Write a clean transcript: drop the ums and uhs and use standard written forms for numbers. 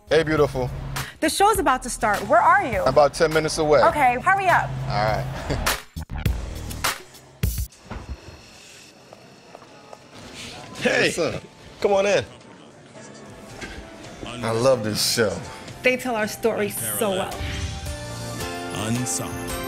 Hey, beautiful. The show's about to start. Where are you? About 10 minutes away. Okay, hurry up. All right. Hey, What's up? come on in. I love this show. They tell our story so well. Unsung.